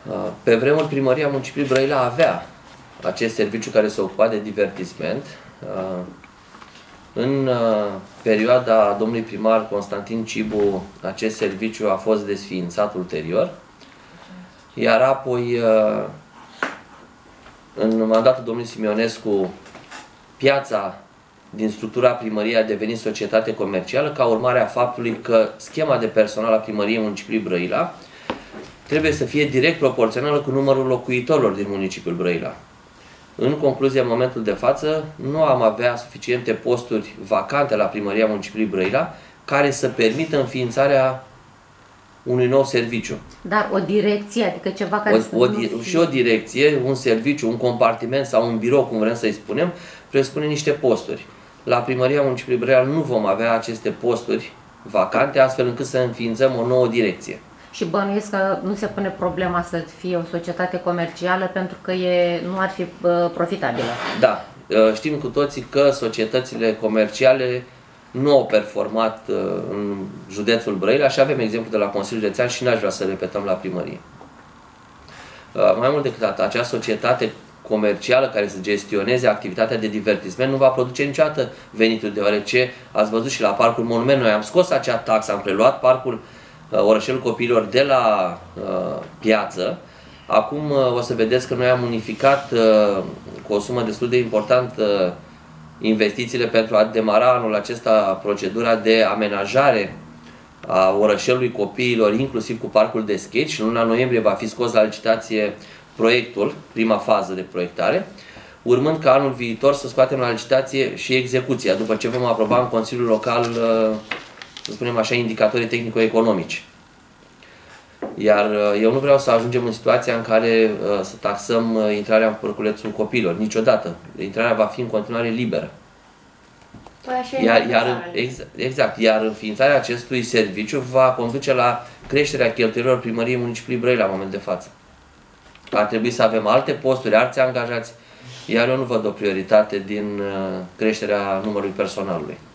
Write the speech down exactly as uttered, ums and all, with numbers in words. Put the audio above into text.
Pe vremuri, Primăria Municipiului Brăila avea acest serviciu care se ocupa de divertisment. În perioada domnului primar Constantin Cibu, acest serviciu a fost desființat ulterior, iar apoi, în mandatul domnului Simionescu, piața din structura primăriei a devenit societate comercială ca urmare a faptului că schema de personal a Primăriei Municipiului Brăila trebuie să fie direct proporțională cu numărul locuitorilor din municipiul Brăila. În concluzie, în momentul de față, nu am avea suficiente posturi vacante la Primăria Municipiului Brăila care să permită înființarea unui nou serviciu. Dar o direcție, adică ceva care o, să o, nu Și o direcție, un serviciu, un compartiment sau un birou, cum vrem să-i spunem, presupune niște posturi. La Primăria Municipiului Brăila nu vom avea aceste posturi vacante, astfel încât să înființăm o nouă direcție. Și bănuiesc că nu se pune problema să fie o societate comercială pentru că e, nu ar fi uh, profitabilă. Da. Știm cu toții că societățile comerciale nu au performat uh, în județul Brăila și avem exemplu de la Consiliul Județean și n-aș vrea să repetăm la primărie. Uh, mai mult decât atât, acea societate comercială care să gestioneze activitatea de divertisment nu va produce niciodată venituri, deoarece ați văzut și la Parcul Monument, noi am scos acea taxă, am preluat Parcul Orășelul Copiilor de la uh, piață. Acum uh, o să vedeți că noi am unificat uh, cu o sumă destul de importantă uh, investițiile pentru a demara anul acesta procedura de amenajare a Orășelului Copiilor, inclusiv cu parcul de skate, și în luna noiembrie va fi scos la licitație proiectul, prima fază de proiectare, urmând ca anul viitor să scoatem la licitație și execuția, după ce vom aproba în Consiliul Local uh, să spunem așa, indicatorii tehnico-economici. Iar eu nu vreau să ajungem în situația în care uh, să taxăm uh, intrarea în Parculețul Copiilor. Niciodată. Intrarea va fi în continuare liberă. Păi iar, iar, exact, exact. Iar înființarea acestui serviciu va conduce la creșterea cheltuielilor Primăriei Municipiului Brăila la moment de față. Ar trebui să avem alte posturi, alți angajați, iar eu nu văd o prioritate din uh, creșterea numărului personalului.